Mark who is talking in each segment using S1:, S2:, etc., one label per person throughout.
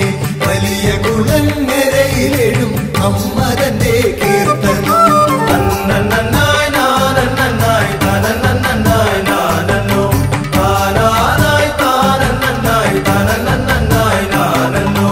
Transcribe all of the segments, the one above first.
S1: വലിയ കുളങ്ങരയിലെഴും അമ്മതന്റെ കീർത്തനം. നന്നായി നാനന്നായി തനന്നായി നാനന്നോ താനായി താനന്നായി തനന്നായി നാനന്നോ.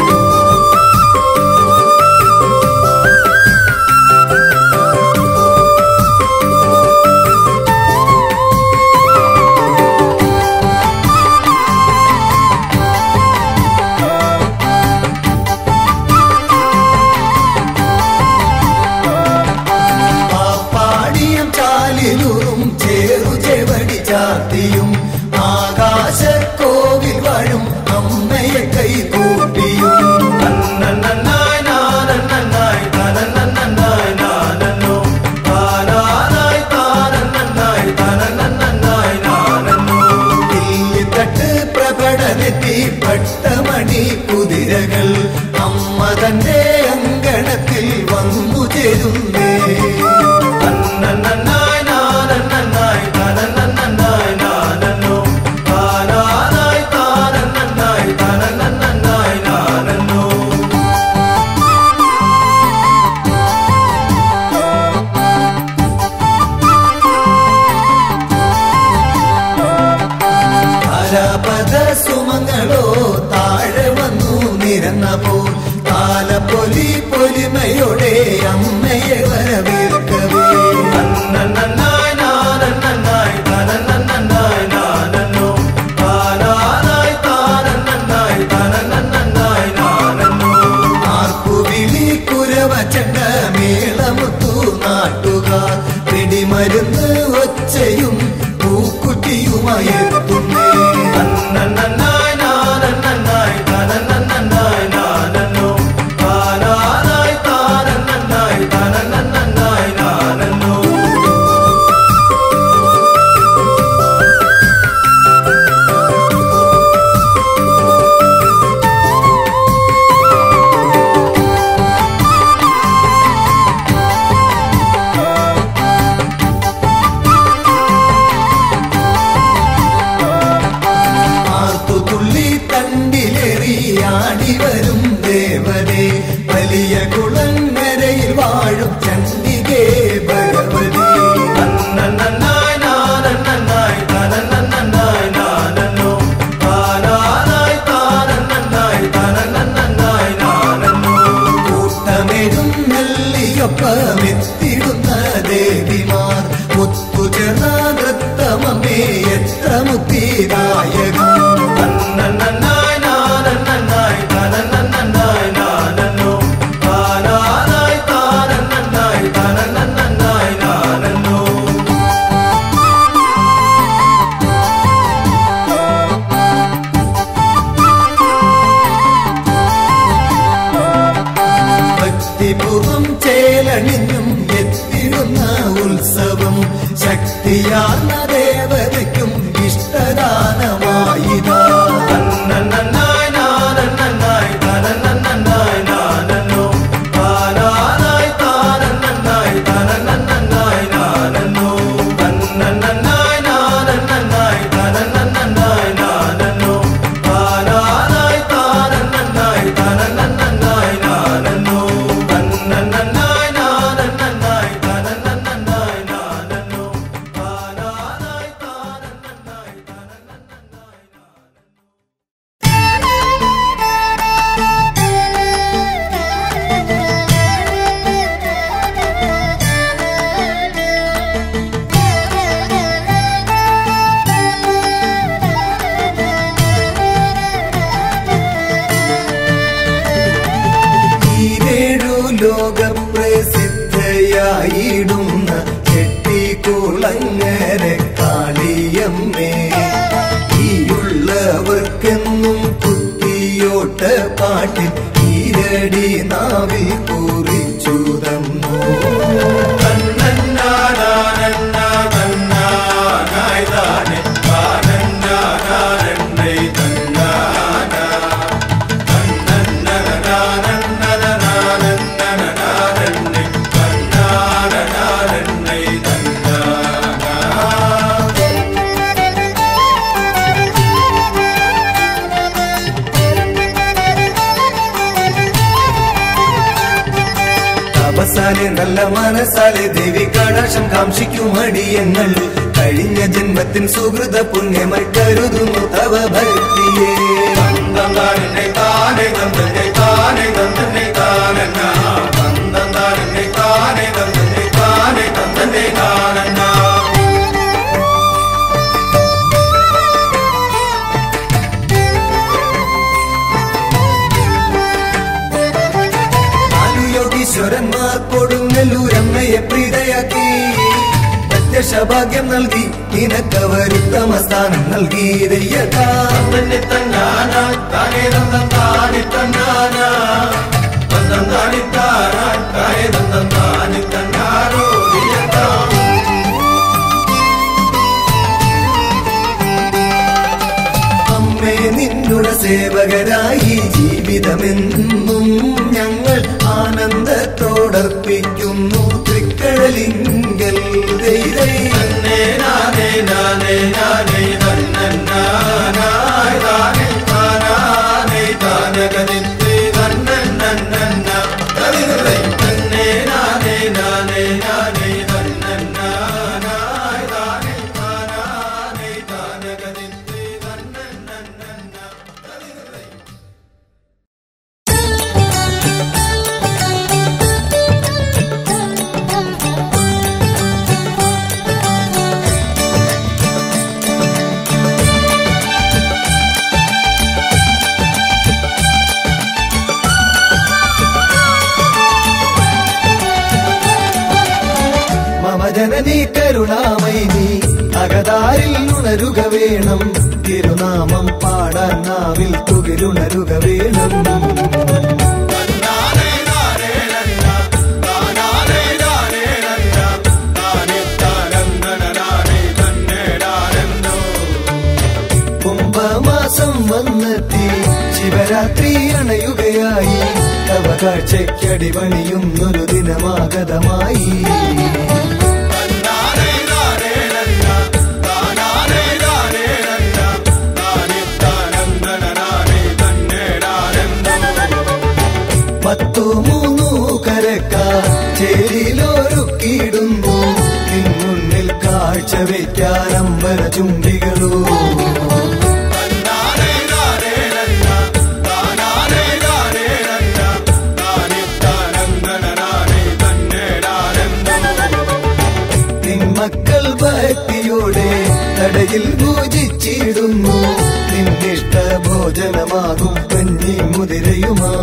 S1: ചാത്തിയും ആകാശക്കോവിൽ വാഴും അമ്മയെ കൈകൂപ്പിയും. നന്നായി നാനന്നായി തനന്നായി നാനന്നോ താനായി താനന്നായി തനന്നായി നാനന്നോ. ഇല്ലിത്തട്ട് പ്രഭടനെത്തി പട്ടമണി കുതിരകൾ അമ്മ തന്റെ അങ്കണത്തിൽ വന്നു ചേരുന്നേ. നന്നായി നാനന്നായി തനന്നായി നാനന്നോ താനായി താനന്നായി തനന്നായി നാനന്നോ. താരാപദ സുമങ്ങളോ താഴെ വന്നു നിരന്നപ്പോ താലപ്പൊലി പൊലിമയോടെ അമ്മയെ വരവേൽക്കവേ. നന്നായി നാനന്നായി തനന്നായി നാനന്നോ താനായി താനന്നായി തനന്നായി നാനന്നോ. ആർപ്പുവിളി കുരവച്ചണ്ട മേളമുത്തു നാട്ടുകാർ പിടിമരുന്ന് ഒച്ചയും പൂക്കുറ്റിയുമായി എത്തുന്നേ. നന്നായി നാനന്നായി തനന്നായി നാനന്നോ താനായി താനന്നായി തനന്നായി നാനന്നോ. ാടി വരും ദേവതേ വലിയ കുളങ്ങരയിൽ വാഴും ചണ്ഡികേ ഭഗവതി. നന്നായി നാനന്നായി തനന്നായി നാനന്നോ താനായി താനന്നായി തനന്നായി നാനന്നോ. കൂട്ടമെഴും നെല്ലിയൊപ്പമെത്തിടുന്ന ദേവിമാർ മുത്തുചേർന്ന നൃത്തമമ്മേ എത്ര മുക്തിദായകം. നന്നായി നാനന്നായി തനന്നായി നാനന്നോ താനായി താനന്നായി തനന്നായി നാനന്നോ. ഭക്തിപൂർവം ചേലണിഞ്ഞും എത്തിടുന്ന ഉത്സവം ശക്തിയാർന്ന ദേവതയ്ക്കും ഇഷ്ടദാനമായിതാ. നന്നായി നാനന്നായി തനന്നായി നാനന്നോ താനായി താനന്നായി തനന്നായി നാനന്നോ. നന്നായി നാനന്നായി തനന്നായി നാനന്നോ താനായി താനന്നായി തനന്നായി നാനന്നോ. നന്നായി നാനന്നായി തനന്നായി നാനന്നോ താനായി താനന്നായി തനന്നായി ലോകപ്രസിദ്ധയായിടുന്ന ചെട്ടിക്കുളങ്ങര കാളിയമ്മേ ഈയുള്ളവർക്കെന്നും കുത്തിയോട്ട പാട്ടിൽ ഈരടി നാവിൽ കുറിച്ചു തന്നു. നല്ല മനസ്സാലെ ദേവി കടാക്ഷം കാംക്ഷിക്കും അടിയങ്ങൾ കഴിഞ്ഞ ജന്മത്തിൻ സുഹൃത പുണ്യമായി കരുതുന്നു തവ ഭക്തിയെ താനെ താനെ തന്തനെ താനെ തന്തനെ താനന്ന താനെ താനെ തന്തനെ താനെ തന്തനെ താനന്ന ോഗീശ്വരന്മാർ കൊടുങ്ങല്ലൂരമ്മയെ പ്രീതയാക്കി പ്രത്യക്ഷഭാഗ്യം നൽകി നിനക്കവരുത്തമ സ്ഥാനം നൽകി തന്നെ തന്നാന താനേ തന്നം താനി തന്നാന തന്നം താനി താന താനേ തന്നം താനി തന്നാരോ അമ്മേ നിന്നുടെ സേവകരായി ജീവിതമെന്നും ഞങ്ങൾ ആനന്ദത്തോടർപ്പിക്കുന്നു തൃക്കടലിങ്കൽ ജനനീ കരുണാമയി നീ അകതാരിൽ ഉണരുക വേണം തിരുനാമം പാടാൻ നാവിൽ തുകിലുണരുക വേണം കുംഭമാസം വന്നെത്തി ശിവരാത്രി അണയുകയായി തവ കാഴ്ചയ്ക്കടിപണിയുന്നൊരു ദിനമാഗതമായി മൂന്നു കരക്ക ചേരിയിലൊരുക്കിയിടുന്നു മുന്നിൽ കാഴ്ച വയ്ക്കാൻ അമ്പല ചുംബികളോ നിൻമക്കൾ ഭക്തിയോടെ തടയിൽ പൂജിച്ചിടുന്നു നിന്നിഷ്ട ഭോജനമാകും കഞ്ഞി മുതിരയുമാ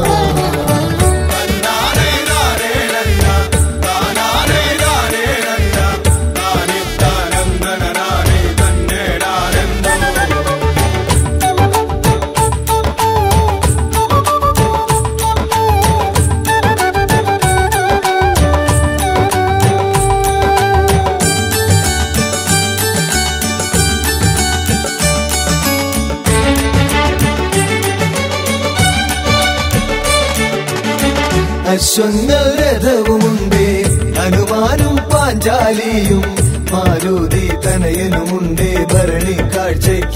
S1: അശ്വങ്ങൾ രഥവുമുണ്ടേ ഹനുമാനും പാഞ്ചാലിയും മാരുതി തനയനുമുണ്ടേ ഭരണി കാഴ്ചയ്ക്ക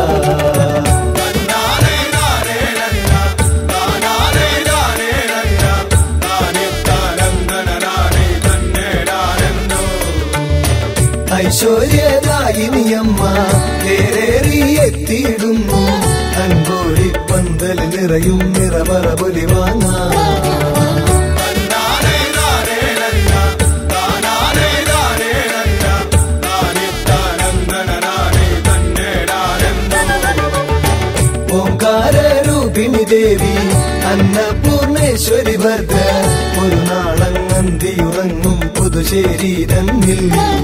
S1: ഐശ്വര്യദായിനിയമ്മ തേരേറിയെത്തിയിടുന്നു അൻപോടി പന്തൽ നിറയും നിറമറ പൊലി വാങ്ങാ ദേവി അന്നപൂർണേശ്വരി ഭദ്ര ഒരു നാളങ്ങന്തിയുറങ്ങും പുതുശ്ശേരി തന്നിൽ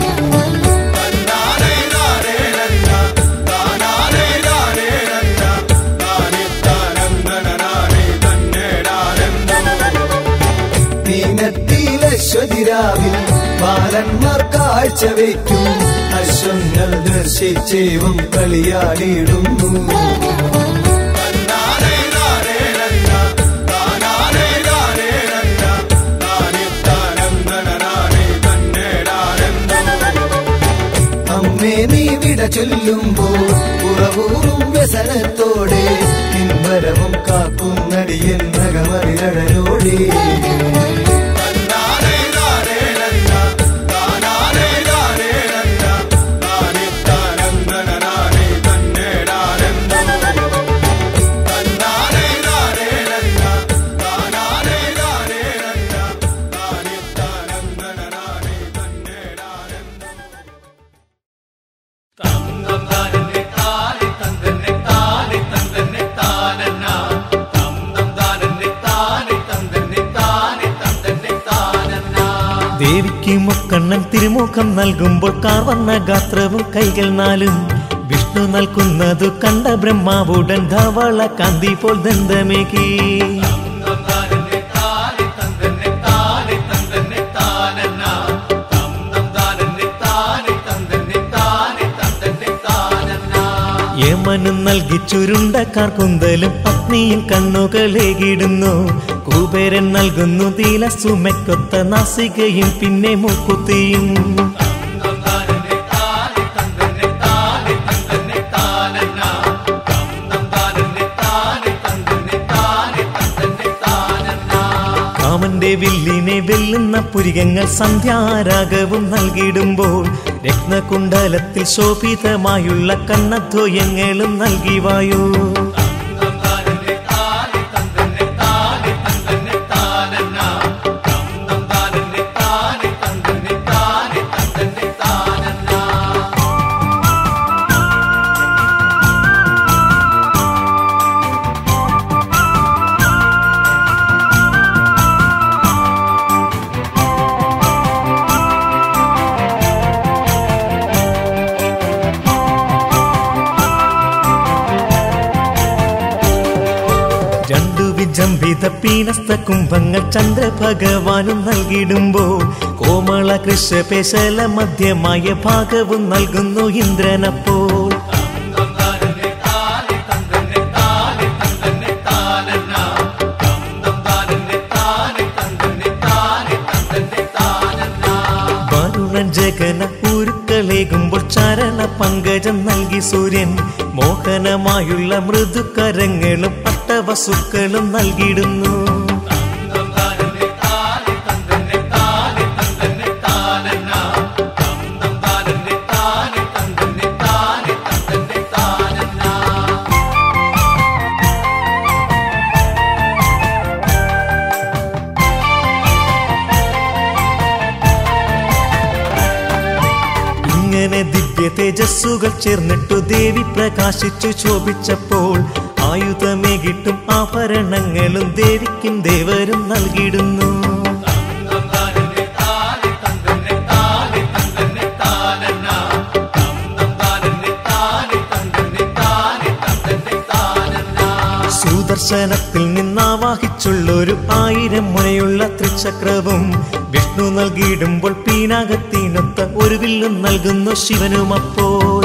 S1: നീനത്തിലശ്വതിരാവിൽ ബാലന്മാർ കാഴ്ച വയ്ക്കും അശ്വങ്ങൾ ദർശിച്ചേവം കളിയാടിയിടുന്നു നീ വിട ചൊല്ലുമ്പോൾ പുറവൂറും വ്യസനത്തോടെ നിൻവരവും കാക്കും നടിയൻ നഗമറിലടലോടെ
S2: ദേവിക്ക് മുക്കണ്ണൻ തിരുമുഖം നൽകുമ്പോൾ കാർവർണ്ണ ഗാത്രവും കൈകൾ നാലും വിഷ്ണു നൽകുന്നതു കണ്ട ബ്രഹ്മാവുടൻ ധവള കാന്തി പോൽ ദന്തമേകി. യമനും നൽകി ചുരുണ്ട കാർക്കുന്തലും അഗ്നിയും കണ്ണുകളേകിടുന്നു. കുബേരൻ നൽകുന്നു തീലസുമക്കൊത്ത നാസികയും പിന്നെ മൂക്കുത്തിയും. കാമന്റെ വില്ലിനെ വെല്ലുന്ന പുരികങ്ങൾ സന്ധ്യാരാഗവും നൽകിയിടുമ്പോൾ രത്നകുണ്ഡലത്തിൽ ശോഭിതമായുള്ള കണ്ണദ്വയങ്ങളും നൽകി വായു. ജംഭിത പീനസ്ത കുംഭങ്ങൾ ചന്ദ്രഭഗവാനും നൽകിയിടുമ്പോൾ കോമള കൃഷപേശല മധ്യമായ ഭാഗവും നൽകുന്നു ഇന്ദ്രനപ്പോൾ. വരുണൻ ജഗന ഉരുക്കളേകുമ്പോൾ ചരണ പങ്കജം നൽകി സൂര്യൻ മോഹനമായുള്ള മൃദുകരങ്ങളും അഷ്ടവസുക്കളും നൽകിയിടുന്നു. ഇങ്ങനെ ദിവ്യ തേജസ്സുകൾ ചേർന്നിട്ടു ദേവി പ്രകാശിച്ചു ശോഭിച്ചപ്പോൾ ആയുധമേകിട്ടും ആഭരണങ്ങളും ദേവിക്കും ദേവരും നൽകിയിടുന്നു. സുദർശനത്തിൽ നിന്നാവാഹിച്ചുള്ളൊരു 1000 മുനയുള്ള ത്രിചക്രവും വിഷ്ണു നൽകിയിടുമ്പോൾ പീനാകത്തിനൊത്ത ഒരു വില്ലും നൽകുന്നു ശിവനുമപ്പോൾ.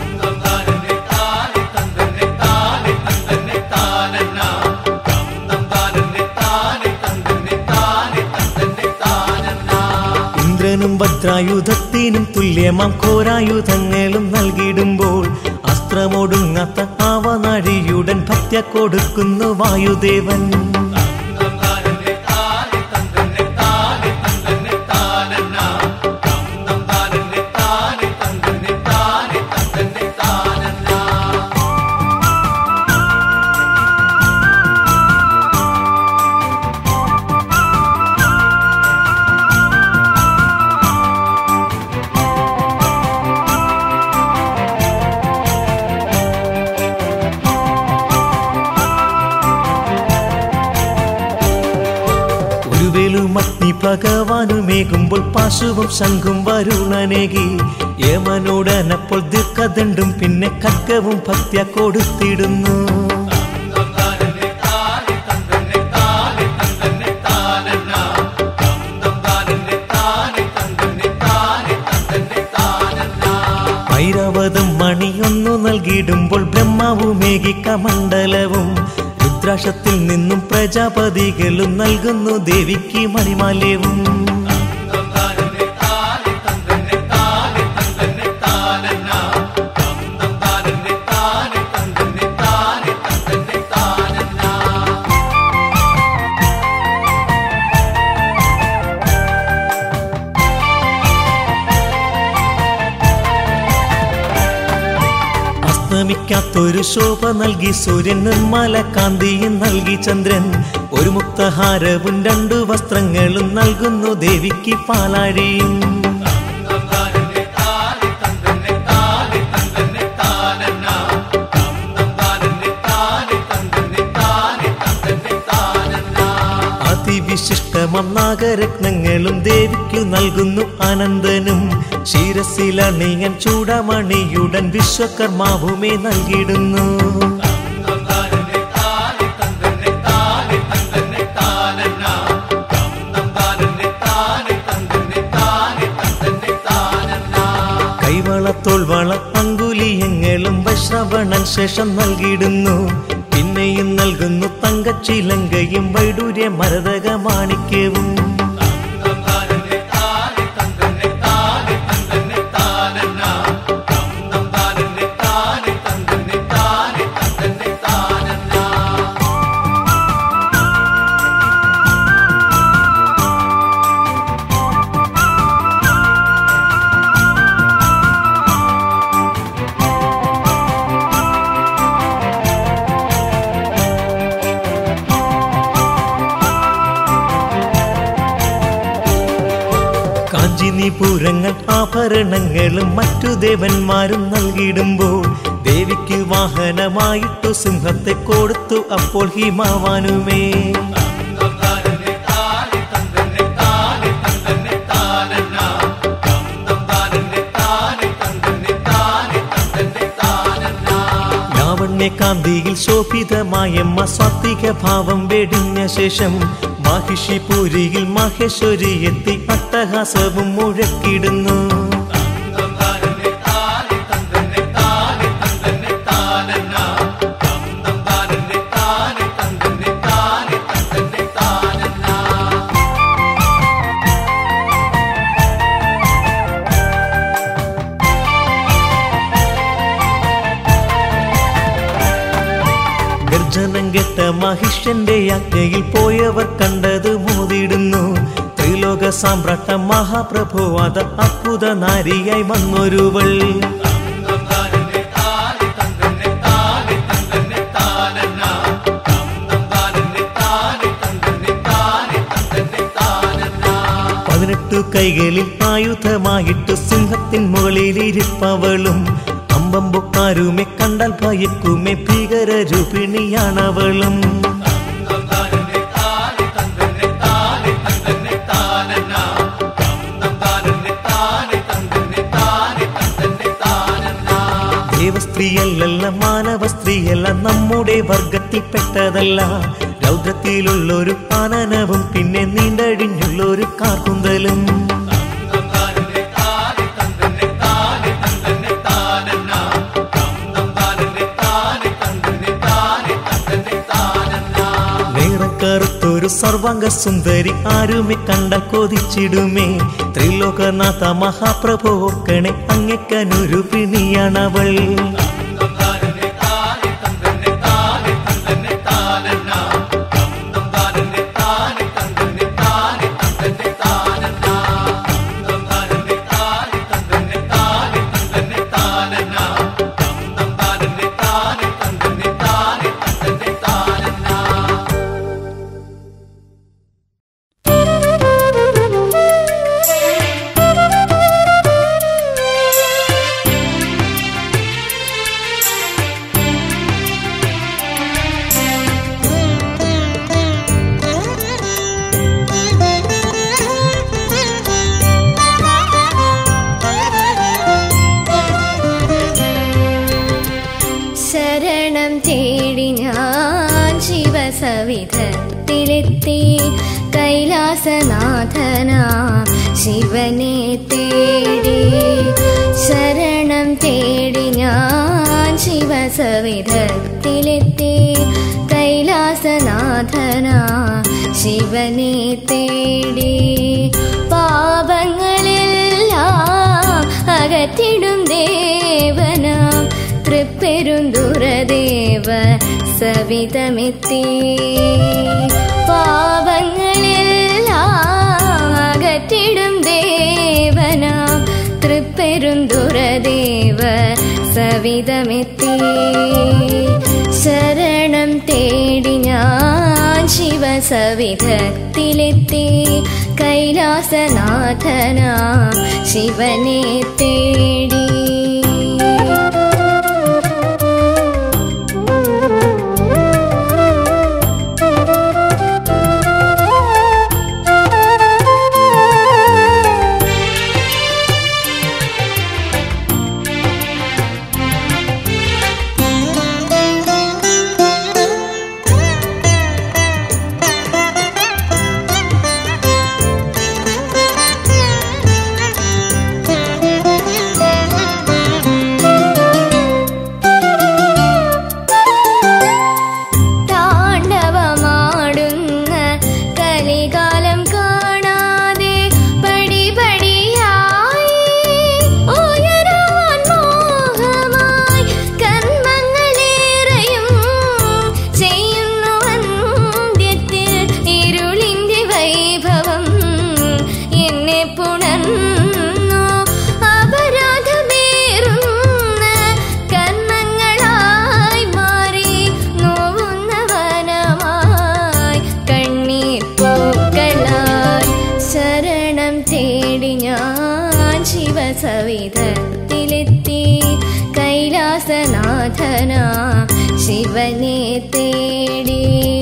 S2: ഇന്ദ്രനും വജ്രായുധത്തിനും തുല്യമാം ഘോരായുധങ്ങളും നൽകിയിടുമ്പോൾ അസ്ത്രമൊടുങ്ങാത്ത ആവനാഴിയുടൻ ഭക്ത്യ കൊടുക്കുന്നു വായുദേവൻ. അഗ്നി ഭഗവാനുമേകുമ്പോൾ പാശുവും ശംഖും വരുണനേകി. യമനോടനപ്പോൾ ദീർഘദണ്ഡും പിന്നെ ഖഡ്ഗവും ഭക്ത്യ കൊടുത്തിടുന്നു. ഐരാവതം മണിയൊന്നു നൽകിയിടുമ്പോൾ ബ്രഹ്മാവുമേകി കമണ്ഡലവും രുദ്രാക്ഷത്തിൽ നിന്നും പ്രജാപതികളും നൽകുന്നു ദേവിക്ക് മണിമാല്യവും. അസ്തമിക്കാത്തൊരു ശോഭ നൽകി സൂര്യൻ, നിർമ്മല കാന്തിയും നൽകി ചന്ദ്രൻ. ഒരു മുക്തഹാരവും 2 വസ്ത്രങ്ങളും നൽകുന്നു ദേവിക്ക് പാലാഴിയും. അതിവിശിഷ്ട സുവർണമം നാഗരത്നങ്ങളും ദേവിക്കു നൽകുന്നു അനന്തനും. ശിരസിലണിയൻ ചൂടമണിയുടൻ വിശ്വകർമാവുമേ നൽകിയിടുന്നു. കൈവളത്തോൾവള അങ്കുലിയങ്ങളും വൈശ്രവണൻ ശേഷം നൽകിയിടുന്നു. പിന്നെയും നൽകുന്നു തങ്കച്ചിലങ്കയും വൈഡൂര്യ മരതക മാണിക്യവും. പൂരങ്ങൾ ആഭരണങ്ങളും മറ്റു ദേവന്മാരും നൽകിയിടുമ്പോൾ ദേവിക്ക് വാഹനമായിട്ടു സിംഹത്തെ കൊടുത്തു അപ്പോൾ ഹിമവാനുമേ. കാന്തിയിൽ ശോഭിതമായമ്മ സാത്വിക ഭാവം വെടിഞ്ഞ ശേഷം മാഹിഷിപുരിയിൽ മഹേശ്വരി എത്തി അട്ടഹാസവും മുഴക്കിടുന്നു. ഗർജനം കെട്ട മഹിഷ്യന്റെ യാജ്ഞയിൽ പോയവർ കണ്ടത് മോതിടുന്നു. ത്രിലോക സാമ്രാട്ട മഹാപ്രഭുവാദ അത്ഭുത നാരിയായി വന്നൊരുവൾ. കൈകളിൽ ആയുധമായിട്ട് സിംഹത്തിൻ മുകളിൽ ഇരിപ്പവളും. അമ്പമ്പൊക്കാരുമെ കണ്ടാൽ ഭയക്കുമെ ഭീകര രൂപിണിയാണവളും. ദേവസ്ത്രീയല്ല മാനവ സ്ത്രീയല്ല നമ്മുടെ വർഗത്തിൽപ്പെട്ടതല്ല. രൗദ്രത്തിലുള്ളൊരു ആനനവും പിന്നെ നീണ്ടഴിഞ്ഞുള്ളൊരു കാർക്കുന്തലും. കറുത്തൊരു സർവാംഗ സുന്ദരി ആരുമെ കണ്ട കൊതിച്ചിടുമേ. ത്രിലോകനാഥ മഹാപ്രഭു ഓർക്കണേ അങ്ങക്കനൊരു പിണിയാണവൾ.
S3: സവിധത്തിലെത്തി കൈലാസനാഥനാം ശിവനെ തേടി. ശരണം തേടി ഞാൻ ശിവസവിധത്തിലെത്തി കൈലാസനാഥനാം ശിവനെ തേടി. പാപങ്ങളെല്ലാം അകറ്റിടും ദേവനാം തൃപ്പെരുന്തുറദേവ സവിധമെത്തി. പാപങ്ങളെല്ലാം അകറ്റിടും ദേവനാം തൃപ്പെരുന്തുറദേവ സവിധമെത്തി. ശരണം തേടി ഞാൻ ശിവസവിധത്തിലെത്തി കൈലാസനാഥനാം ശിവനെ തേടി. നാഥനാം ശിവനെ തേടി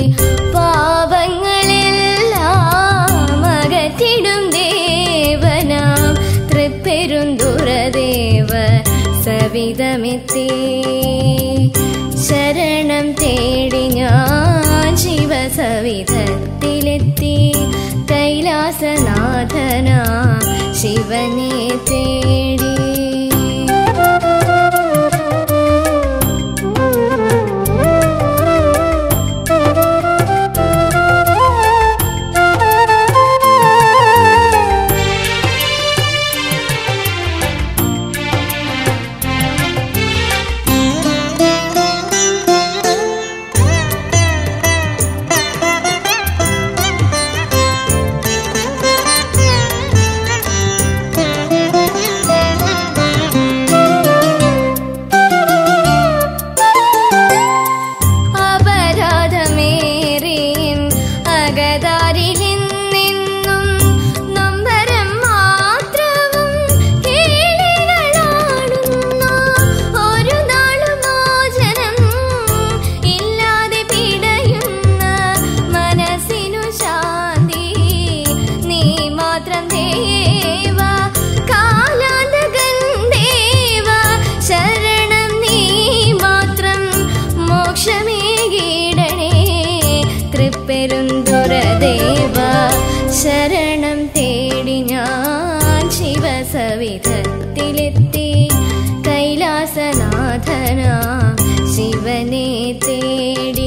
S3: പാപങ്ങളെല്ലാം അകറ്റിടും ദേവനാം തൃപ്പെരുന്തുറദേവ സവിധമെത്തി ശരണം തേടി ഞാൻ ശിവസവിധത്തിലെത്തി കൈലാസനാഥനാം ശിവനെ തേടി ശരണം തേടി ഞാൻ ശിവസവിധത്തിലെത്തി കൈലാസനാഥനാം ശിവനെ തേടി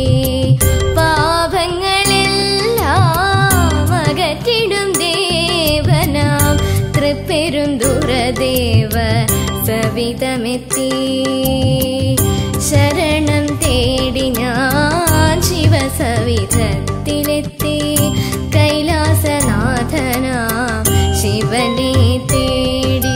S3: പാപങ്ങളെല്ലാം അകറ്റിടും ദേവനാം തൃപ്പെരുന്തുറദേവ സവിധമെത്തി ശരണം തേടി ഞാൻ ശിവസവിധത്തിലെത്തി കൈലാസനാഥനാം ശിവനെ തേടി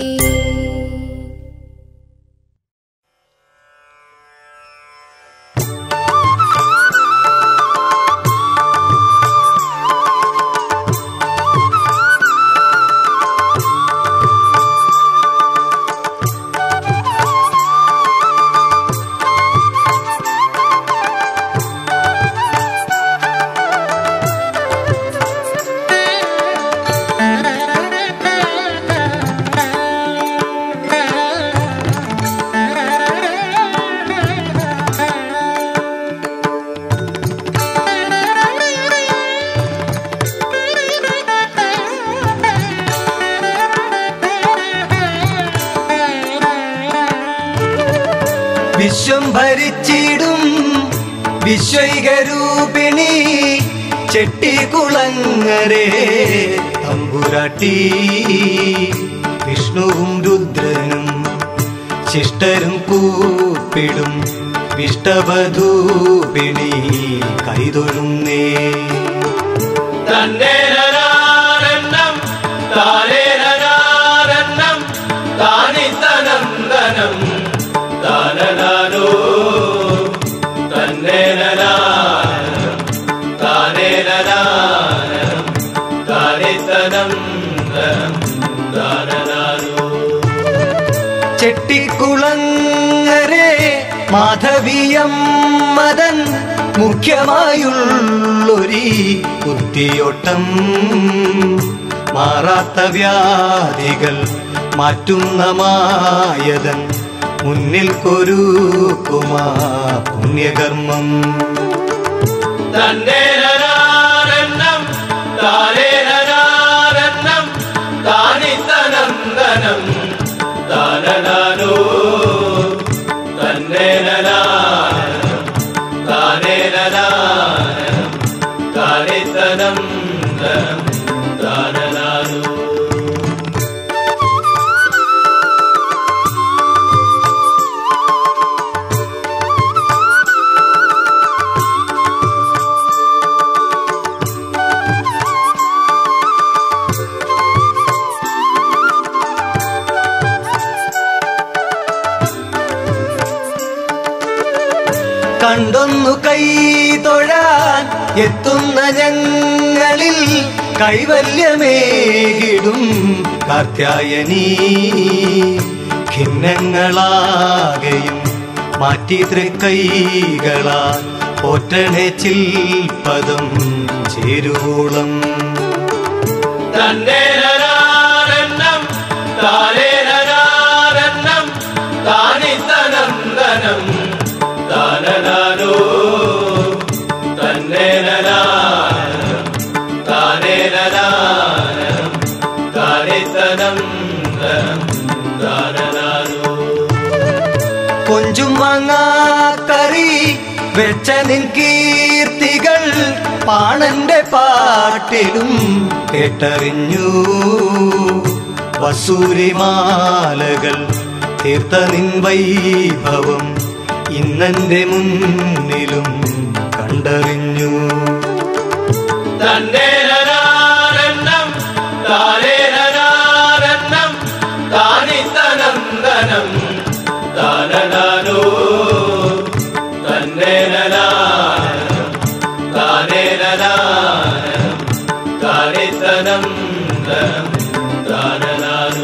S1: വിശ്വം ഭരിച്ചിടും വിശ്വൈകരൂപിണി ചെട്ടികുളങ്ങരെ തമ്പുരാട്ടി വിഷ്ണുവും രുദ്രനും ശിഷ്ടരും കൂപ്പിടും വിഷ്ടവധൂപിണി കൈതൊഴുന്നേ
S4: തന്നേരനാരന്നം താനേരനാരന്നം താനിത്തനന്ദനം താനനാനോ തന്നേരനാരനം താനേരനാരനം താനിത്തനന്ദനം താനനാനോ
S1: ചെട്ടിക്കുളങ്ങരെ മാധവിയം മദൻ മുഖ്യമായുള്ളൊരി കുത്തിയോട്ടം മാറാത്ത വ്യാധികൾ മാറ്റുന്ന മായതൻ മുന്നിൽ കൊരുക്കുമാ പുണ്യകർമ്മം
S4: തന്നേരനാരന്നം താനേരനാരന്നം താനിത്തനന്ദനം താനനാനോ തന്നേരനാരനം താനേരനാരനം താനിത്തനന്ദനം താനനാനോ
S1: കണ്ടൊന്നു കൈ തൊഴാൻ എത്തുന്ന ഞങ്ങളിൽ കൈവല്യമേകിടും കാർത്യായനീ ഖിന്നങ്ങളാകെയും മാറ്റി തൃക്കൈകളാൽ പോറ്റണേ ചിൽപദം ചേരുവോളം.
S4: തന്നേരനാരെണ്ണം താനേരനാരെണ്ണം താനിത്തനന്ദനം താനനാനോ തന്നേരനാരം താനേരനാരം താനിത്തനന്ദനം താനനാനോ.
S1: കൊഞ്ചും മാങ്ങാക്കറി വെച്ച നിൻ കീർത്തികൾ പാണന്റെ പാട്ടിലും കേട്ടറിഞ്ഞു. വസൂരിമാലകൾ തീർത്ത നിൻ വൈഭവം ഇന്നെന്റെ മുന്നിലും കണ്ടറിഞ്ഞു.
S4: തന്നേരനാരെണ്ണം താനേരനാരെണ്ണം താനിത്തനന്ദനം താനനാനോ തന്നേരനാരം താനേരനാരം താനിത്തനന്ദനം താനനാനോ.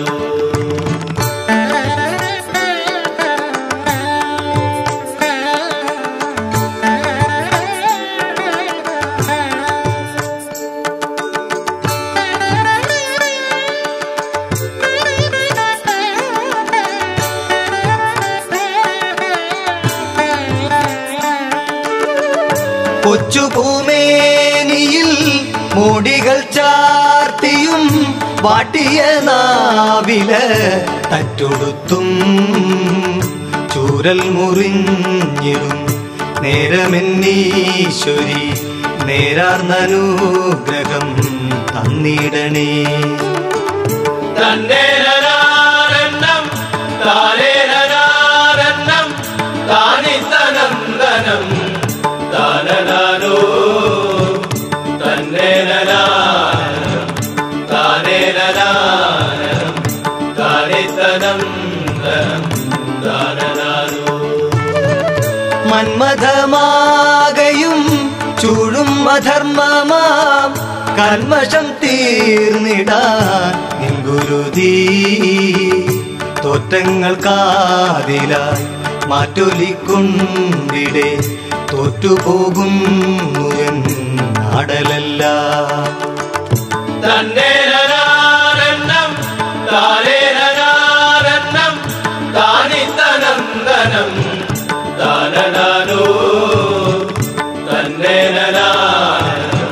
S1: കൊച്ചുപൂമേനിയിൽ മൂടികൾ ചാർത്തിയും വാട്ടിയ നാവില തറ്റൊടുത്തും ചൂരൽ മുറിഞ്ഞിടും നേരമെന്നീശ്വരി നേരാർന്നനുഗ്രഹം തന്നിടണേ.
S4: തന്നേരനാരെണ്ണം താനേരനാരെണ്ണം താനിത്തനന്ദനം താനനാനോ തന്നേരനാരം താനേരനാരം താനിത്തനന്ദനം താനനാനോ.
S1: മന്മഥമാകയും ചൂഴും അധർമ്മമാം കന്മഷം തീർന്നിടാൻ നിൻ ഗുരുതീ തോറ്റങ്ങൾക്കാതിലായി മാറ്റൊലിക്കൊണ്ടിടെ തോറ്റുപോകുന്നു എന്നാടലല്ല.
S4: തന്നേരനാരെണ്ണം താനേരനാരെണ്ണം താനിത്തനന്ദനം താനനാനോ തന്നേരനാരം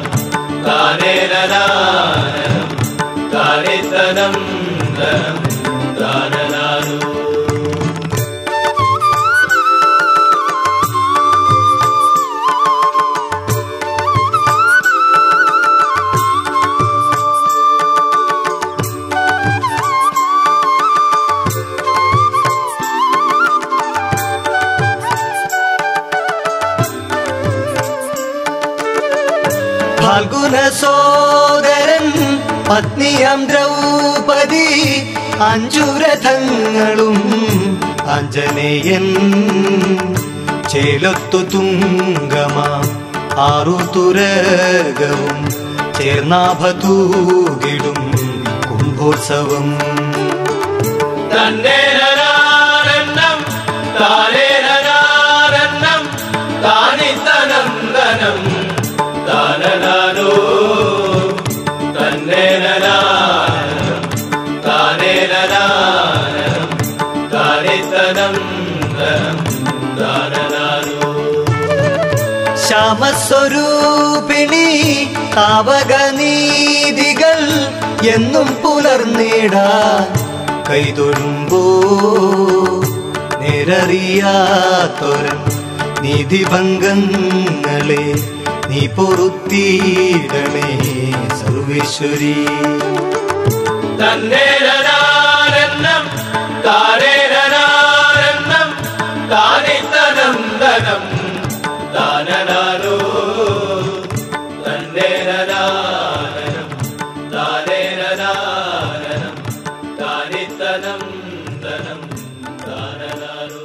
S4: താനേരനാരം താനിത്തനന്ദനം താനനാനോ.
S1: ഫാൽഗുന സോദരൻ പത്നിയാം ദ്രൗപദി അഞ്ചുരഥങ്ങളും ആഞ്ജനേയൻ ചേലൊത്തു തുങ്കമാം ആറുതുരകവും ചേർന്നാഭതൂകിടും കുംഭോത്സവം.
S4: തന്നേരനാരെണ്ണം താനേരനാരെണ്ണം താനിത്തനന്ദനം താനനാനോ തന്നേരനാരം താനേരനാരം താനിത്തനന്ദനം താനനാനോ.
S1: ശ്യാമസ്വരൂപിണി താവകനീതികൾ എന്നും പുലർന്നിടാൻ കൈതൊഴുമ്പോ നേരറിയാത്തൊരൻ നീതിഭംഗങ്ങളെ നീ പൊറുത്തിടണേ സർവേശ്വരി.
S4: തന്നേരനാരെണ്ണം താനേരനാരെണ്ണം താനിത്തനന്ദനം താനനാനോ തന്നേരനാരം താനേരനാരം താനിത്തനന്ദനം താനനാനോ.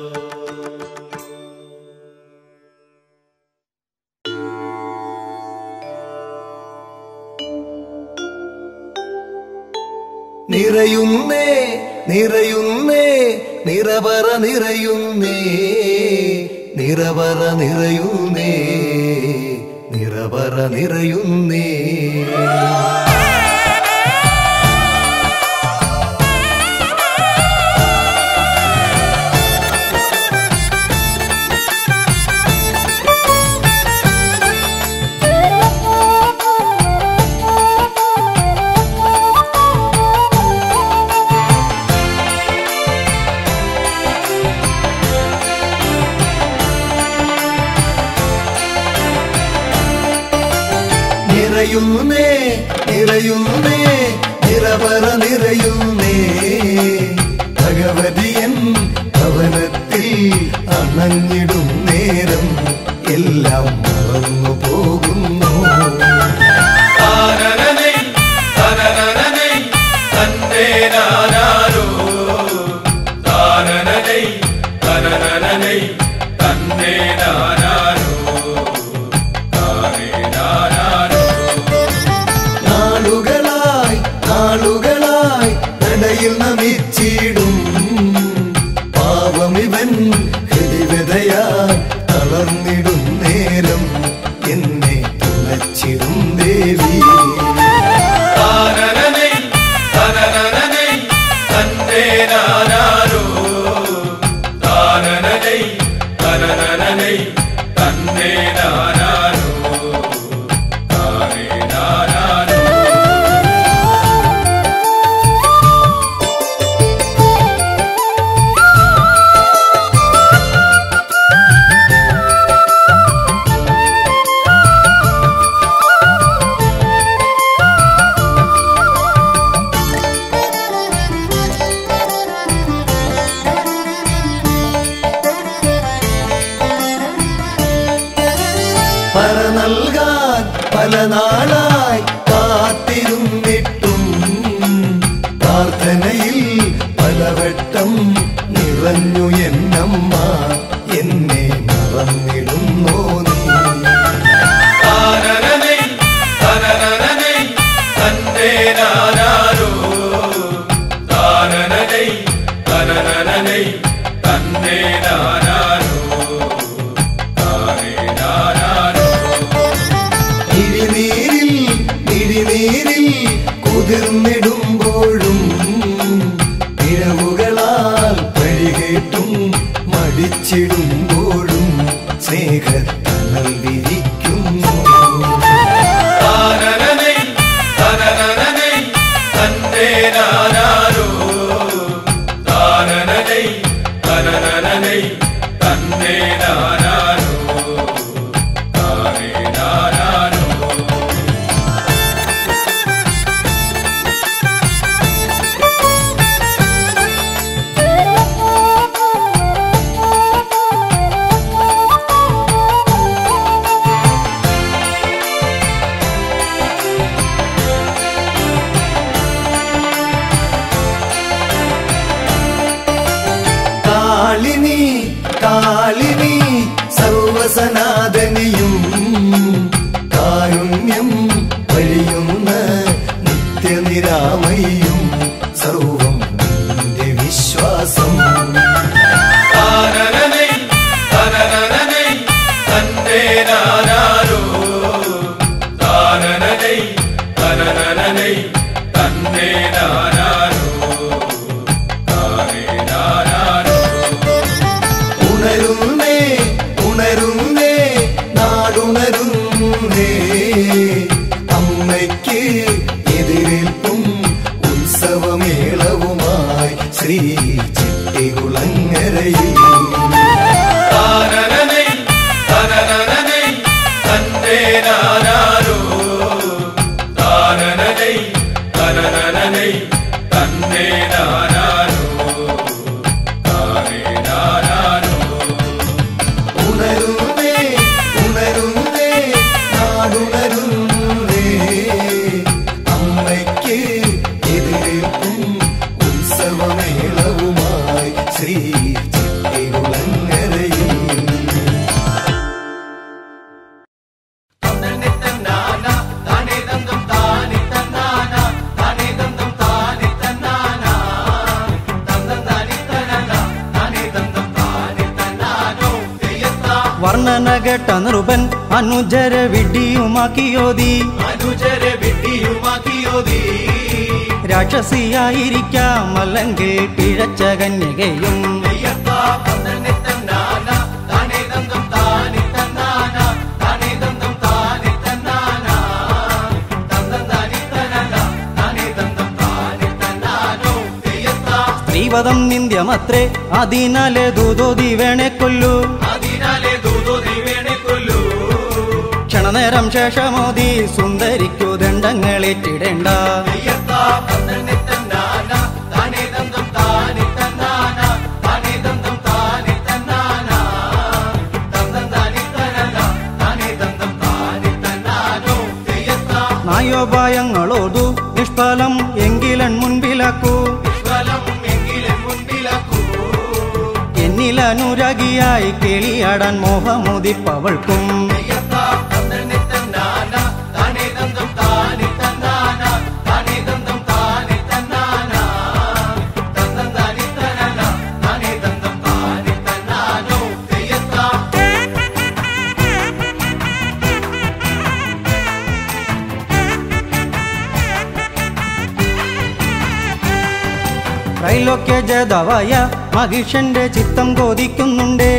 S1: നിറയുന്നേ നിറയുന്നേ നിറപറ നിറയുന്നേ നിറവറ നിറയുന്നേ, നിറവറ നിറയുന്നേ. നിറയുന്നേ നിറയുന്നേ നിറവറ നിറയുന്നേ. ഭഗവതിയൻ ഭവനത്തിൽ അണഞ്ഞിടും നേരം എല്ലാം മറന്നു പോകുന്നു.
S4: താനനനൈ തനനനനൈ തന്നേ നാനാരോ, താനനനൈ തനനനനൈ തന്നേ നാനാരോ, താനേ നാനാരോ.
S1: നാളുകളായി നാളുകളായി നടയിൽ നമിച്ചിടും പാവമിവൻ ഹൃദിവ്യതയാ തളർന്നിടും നേരം എന്നെ തുണച്ചിടും ദേവി.
S4: താനനനൈ തനനനനൈ തന്നേ നാനാരോ, താനനനൈ തനനനനൈ തന്നേ നാനാരോ, താനേ നാനാരോ.
S1: പറ നൽകാൻ പല നാളായി കാത്തിരുന്നിട്ടും പ്രാർത്ഥനയിൽ പലവട്ടം നിറഞ്ഞു എന്നമ്മ എന്നെ മറന്നിടുന്നോ നീ.
S4: താനനനൈ തനനനനൈ തന്നേ നാനാരോ, താനനനൈ തനനനനൈ തന്നേ നാനാരോ, താനേ നാനാരോ.
S1: ഇടിനീരിൽ ഇടിനീരിൽ കുതിർന്നിടുമ്പോഴും പിഴവുകളാൽ പഴികേട്ടും മടിച്ചിടുമ്പോഴും സ്നേഹത്തണൽ വിരിക്കുന്നു.
S4: താനനനൈ തനനനനൈ തന്നേ നാനാരോ, താനനനൈ തനനനനൈ തന്നേ നാനാരോ, താനേ നാനാരോ.
S1: കാളിനി കാളിനി സർവസനാതനിയും കാരുണ്യം വഴിയുന്ന നിത്യനിരാമയും സർവം നിന്റെ വിശ്വാസം.
S4: താനനനൈ തനനനനൈ തന്നേ നാനാരോ, താനനനൈ തനനനനൈ തന്നേ നാനാരോ, താനേ നാനാരോ.
S1: ഉണരുന്നേ ഉണരുന്നേ നാടുണരുന്നേ. അമ്മയ്ക്ക് എതിരേൽപ്പും ഉത്സവമേളവുമായി ശ്രീ ചെട്ടികുളങ്ങരയിൽ.
S4: താനനനൈ തനനനനൈ തന്നേ നാനാരോ, താനനനൈ തനനനനൈ തന്നേ നാനാരോ, താനേ നാനാരോ.
S1: ഉണരുന്നേ ഉണരുന്നേ നാടുണരുന്നേ. അമ്മയ്ക്ക് എതിരേൽപ്പും ഉത്സവമേളവുമായി ശ്രീ ചെട്ടികുളങ്ങരയിൽ.
S4: താനേ ദന്തം താനേ തന്നാന, താനേ ദന്തം താനേ തന്നാന.
S5: വർണ്ണന കേട്ട നൃപൻ അനുജരെ വിഡ്ഢിയുമാക്കിയോതി രാക്ഷസിയായിരിക്കാം അല്ലെങ്കിൽ പിഴച്ച കന്യകയും സ്ത്രീവധം നിന്ദ്യമത്രേ അതിനാലെ ദൂതോതി വേണേ കൊല്ലു ക്ഷണനേരം ശേഷമോതി സുന്ദരിക്കു ദണ്ഡങ്ങളേറ്റിടേണ്ട നായോപായങ്ങളോതു നിഷ്ഫലം എങ്കിലൻ മുൻപിലാക്കൂ എന്നിലനുരാഗിയായി കിളിയാടാൻ മോഹമുദിപ്പവൾക്കും ത്രൈലോക്യ ജേതാവായ മഹിഷന്റെ ചിത്തം കോതിക്കുന്നുണ്ടേ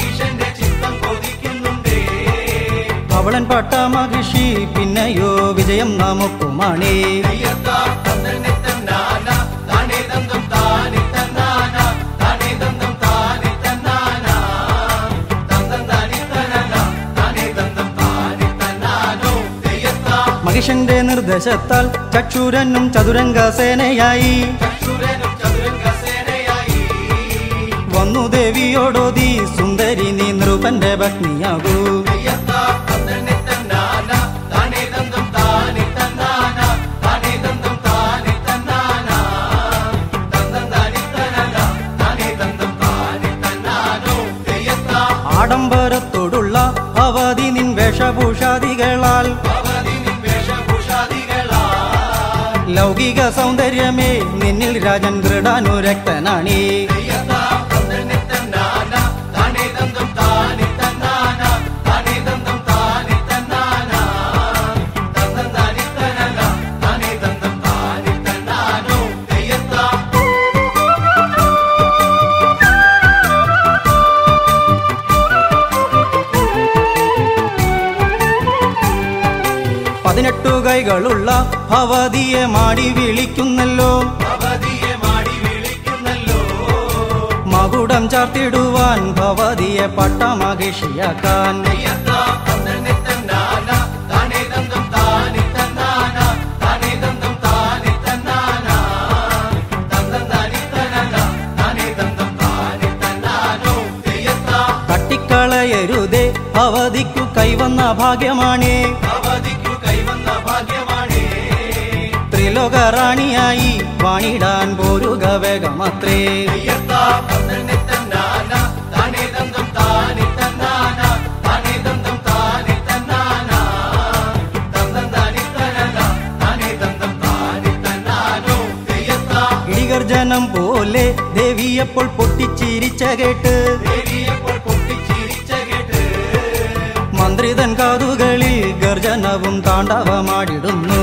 S5: പവളൻ പാട്ട മഹിഷി പിന്നെയോ വിജയം നമുക്കുമാണേ മഹിഷന്റെ നിർദ്ദേശത്താൽ ചക്ഷുരനും ചതുരംഗ സേനയായി വന്നു ദേവിയോടോതി സുന്ദരി നീ നൃപന്റെ ഭഗ്നിയാകൂ ആഡംബരത്തോടുള്ള അവധി നിൻ വേഷഭൂഷാദികളാൽ ലൗകിക സൗന്ദര്യമേ നിന്നിൽ രാജൻ ദൃഢാനുരക്തനാണീ പതിനെട്ടു കൈകളുള്ള ഭവതിയെ മാടി വിളിക്കുന്നല്ലോ മകുടം ചാർത്തിടുവാൻ ഭവതിയെ പട്ടമഹിഷിയാക്കാൻ തട്ടിക്കളയരുതേ ഭവതിക്കു കൈവന്ന ഭാഗ്യമാണേ ത്രിലോകറാണിയായി വാണിടാൻ പോരുക വേഗമത്രേ ഇടിഗർജനം പോലെ ദേവിയപ്പോൾ പൊട്ടിച്ചിരിച്ച കേട്ട് മന്ത്രിതൻ കാതുകളിൽ ഗർജനവും താണ്ഡവമാടിടുന്നു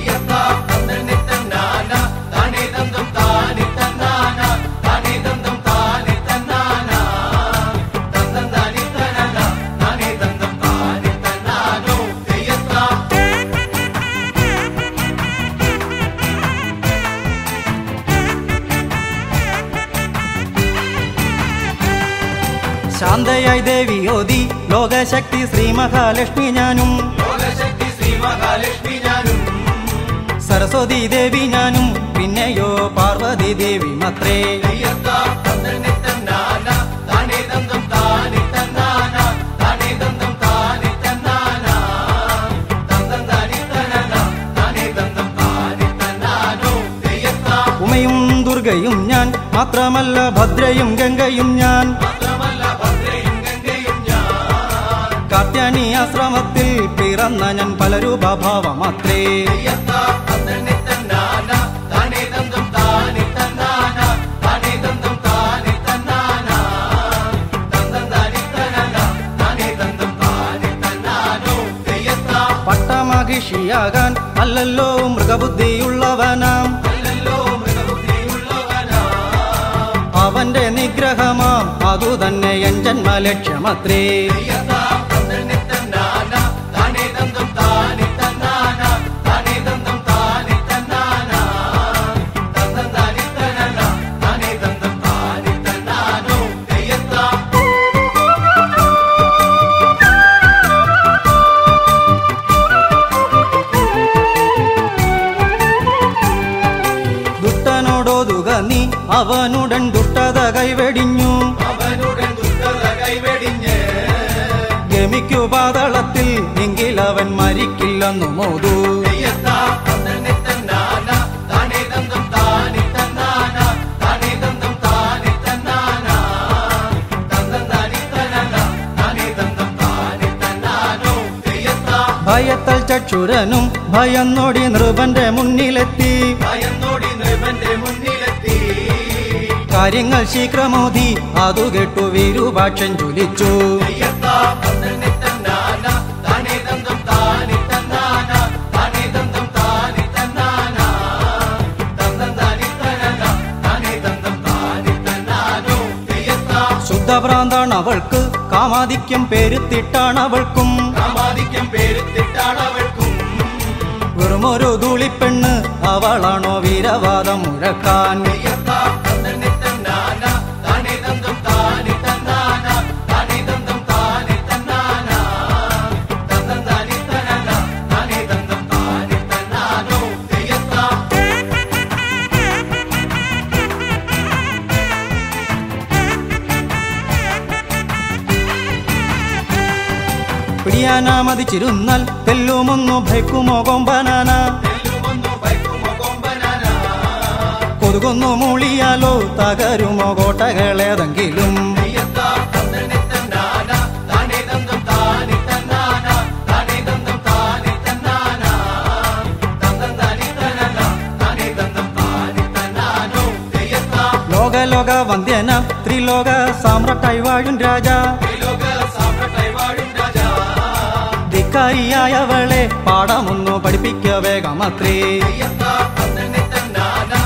S5: ശാന്തയായി ദേവിയോതി ലോകശക്തി ശ്രീ മഹാലക്ഷ്മി ഞാനും സരസ്വതി ദേവി ഞാനും പിന്നെയോ പാർവതി ദേവി മാത്രേ ഉമയും ദുർഗയും ഞാൻ മാത്രമല്ല ഭദ്രയും ഗംഗയും ഞാൻ കാർത്യാനി ആശ്രമത്തിൽ പിറന്ന ഞാൻ പലരൂപഭാവമാത്രേ മൃഗാദിയാകാൻ അല്ലല്ലോ മൃഗബുദ്ധിയുള്ളവനാം. അവന്റെ നിഗ്രഹമാം അതുതന്നെ എൻ ജന്മലക്ഷ്യമത്രേ. ദുഷ്ടനോടോതുക നീ അവനുടൻ ദുഷ്ടത കൈവെടിഞ്ഞു. ഗമിക്കു പാതാളത്തിൽ എങ്കിൽ അവൻ മരിക്കില്ലെന്നു മോദു. ഭയത്താൽ ചക്ഷുരനും ഭയന്നോടി നൃപന്റെ മുന്നിലെത്തി. കാര്യങ്ങൾ ശീഘ്രമോദി അതു കേട്ടു വിരൂപാക്ഷൻ ജ്വലിച്ചു. ശുദ്ധഭ്രാന്താണ് അവൾക്ക്, കാമാധിക്യം പേരുത്തിട്ടാണ് അവൾക്കും. വെറുമൊരു ധൂളിപ്പെണ്ണ് അവളാണോ വീരവാദം മുഴക്കാൻ. പിടിയാന മതിച്ചിരുന്നാൽ തെല്ലുമൊന്നു ഭയക്കുമോ കൊമ്പനാന. കൊതുകൊന്നു മൂളിയാലോ തകരുമോ കോട്ടകളേതെങ്കിലും. ലോകലോക വന്ധ്യന ത്രിലോക സാമ്രാട്ടായി വാഴും രാജാ. ധിക്കാരിയായവളെ പാഠമൊന്നു പഠിപ്പിക്ക വേഗമത്രേ.